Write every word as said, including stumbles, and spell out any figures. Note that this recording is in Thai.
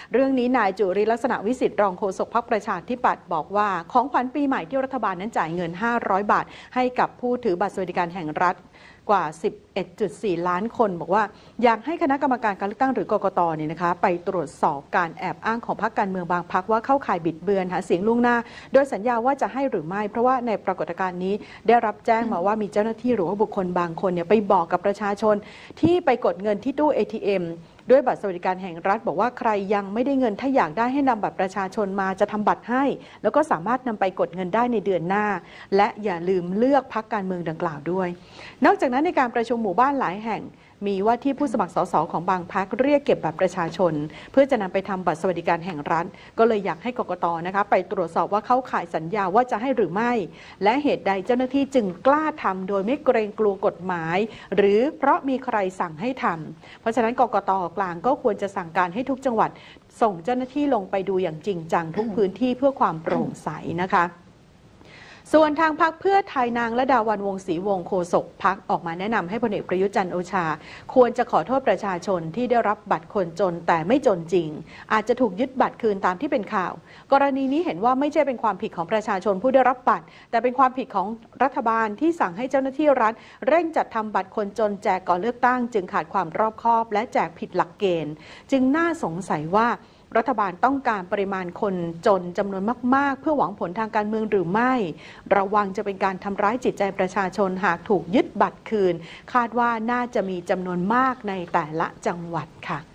เรื่องนี้นายจุริลักษณะวิสิทธิ์รองโฆษกพรรคประชาธิปัตย์บอกว่าของขวัญปีใหม่ที่รัฐบาลนั้นจ่ายเงินห้าร้อยบาทให้กับผู้ถือบัตรสวัสดิการแห่งรัฐกว่า สิบเอ็ดจุดสี่ ล้านคนบอกว่าอยากให้คณะกรรมการการเลือกตั้งหรือกกตเนี่ยนะคะไปตรวจสอบการแอบอ้างของพรรคการเมืองบางพรรคว่าเข้าข่ายบิดเบือนหาเสียงล่วงหน้าโดยสัญญาว่าจะให้หรือไม่เพราะว่าในปรากฏการณ์นี้ได้รับแจ้งมาว่ามีเจ้าหน้าที่หรือว่าบุคคลบางคนเนี่ยไปบอกกับประชาชนที่ไปกดเงินที่ตู้ เอ ที เอ็มด้วยบัตรสวัสดิการแห่งรัฐบอกว่าใครยังไม่ได้เงินถ้าอยากได้ให้นำบัตรประชาชนมาจะทำบัตรให้แล้วก็สามารถนำไปกดเงินได้ในเดือนหน้าและอย่าลืมเลือกพรรคการเมืองดังกล่าวด้วยนอกจากนั้นในการประชุมหมู่บ้านหลายแห่งมีว่าที่ผู้สมัครสสของบางพรรคเรียกเก็บบัตรประชาชนเพื่อจะนำไปทำบัตรสวัสดิการแห่งรัฐก็เลยอยากให้กกตนะคะไปตรวจสอบว่าเข้าข่ายสัญญาว่าจะให้หรือไม่และเหตุใดเจ้าหน้าที่จึงกล้าทำโดยไม่เกรงกลัวกฎหมายหรือเพราะมีใครสั่งให้ทำเพราะฉะนั้นกกตกลางก็ควรจะสั่งการให้ทุกจังหวัดส่งเจ้าหน้าที่ลงไปดูอย่างจริงจังทุกพื้นที่เพื่อความโปร่งใสนะคะส่วนทางพรรคเพื่อไทยนางและดาวันวงศ์ศรีวงศ์โฆษกพรรคออกมาแนะนำให้พลเอกประยุทธ์จันทร์โอชาควรจะขอโทษประชาชนที่ได้รับบัตรคนจนแต่ไม่จนจริงอาจจะถูกยึดบัตรคืนตามที่เป็นข่าวกรณีนี้เห็นว่าไม่ใช่เป็นความผิดของประชาชนผู้ได้รับบัตรแต่เป็นความผิดของรัฐบาลที่สั่งให้เจ้าหน้าที่รัฐเร่งจัดทำบัตรคนจนแจกก่อนเลือกตั้งจึงขาดความรอบคอบและแจกผิดหลักเกณฑ์จึงน่าสงสัยว่ารัฐบาลต้องการปริมาณคนจนจำนวนมากๆเพื่อหวังผลทางการเมืองหรือไม่ระวังจะเป็นการทำร้ายจิตใจประชาชนหากถูกยึดบัตรคืนคาดว่าน่าจะมีจำนวนมากในแต่ละจังหวัดค่ะ